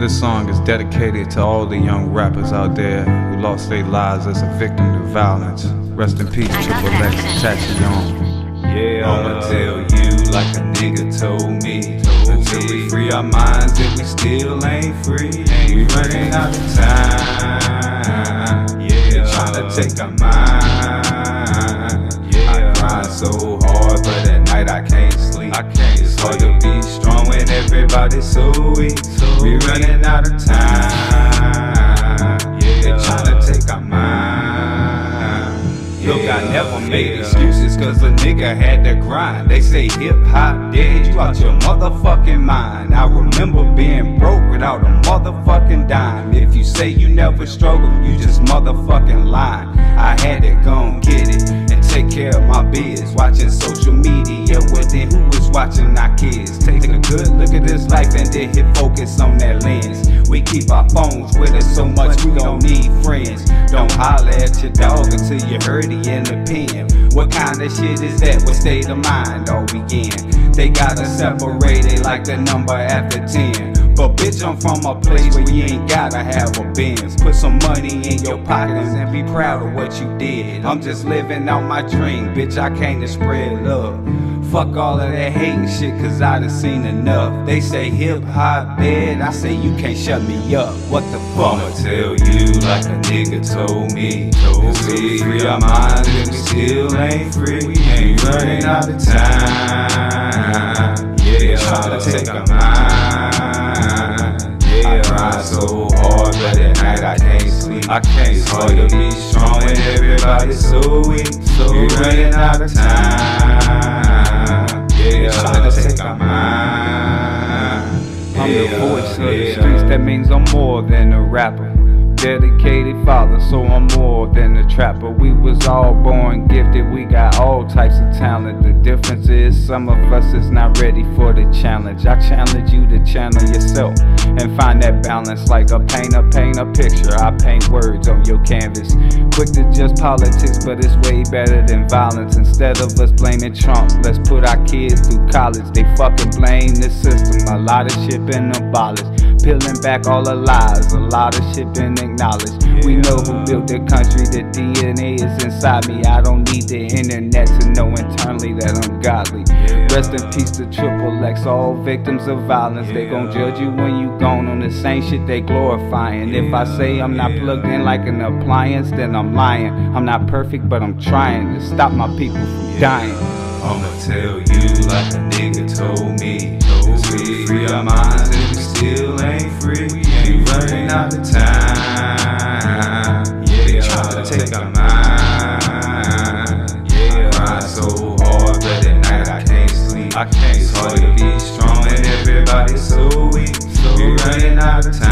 This song is dedicated to all the young rappers out there who lost their lives as a victim to violence. Rest in peace, Triple X, Tachion. Yeah, I'ma tell you like a nigga told me. Until we free our minds, then we still ain't free. We running out of time. Yeah, trying to take our mind. I grind so hard, but at night I can't sleep. It's hard to be strong when everybody's so weak. We running out of time. Yeah, trying to take our mind. Look, I never made excuses cause a nigga had to grind. They say hip hop dead, you out your motherfucking mind. I remember being broke without a motherfucking dime. If you say you never struggled, you just motherfucking lying. I had to go and get it and take care of my biz. Watching social media, well then who was watching our kids? Take a good look at this life and then hit focus on that lens. We keep our phones with us so much we don't need friends. Don't holler at your dog until you heard it in the pen. What kind of shit is that? What state of mind are we in? They got us separated like the number after 10. But bitch, I'm from a place where you ain't gotta have a Benz. Put some money in your pockets and be proud of what you did. I'm just living out my dream, bitch, I came to spread love. Fuck all of that hating shit cause I done seen enough. They say hip hop dead, I say you can't shut me up. What the fuck? I'ma tell you like a nigga told me. We free our minds and we still ain't free. We ain't running out of time. Yeah, trying to take our mind. Yeah, I grind so hard but at night I can't sleep. It's hard to be strong when everybody's so weak. We running out of time. Yeah, trying to take our mind. I'm the voice of the streets, that means I'm more than a rapper. Dedicated father, so I'm more than a trapper. We was all born gifted, we got all types of talent. The difference is some of us is not ready for the challenge. I challenge you to channel yourself and find that balance. Like a painter paint a picture, I paint words on your canvas. Quick to just politics, but it's way better than violence. Instead of us blaming Trump, let's put our kids through college. They fucking blame the system, a lot of shit been abolished. Peeling back all the lies, a lot of shit been acknowledged. We know who built the country, the DNA is inside me. I don't need the internet to know internally that I'm godly. Rest in peace to Triple X, all victims of violence. They gon' judge you when you gone on the same shit they glorifying. If I say I'm not plugged in like an appliance, then I'm lying. I'm not perfect, but I'm trying to stop my people from dying. I'ma tell you like a nigga told me. We free our minds and we still ain't free. We running out of time. Yeah, trying to take our mind. Yeah, I grind so hard but at night I can't sleep. It's hard to be strong when everybody's so weak. We running out of time.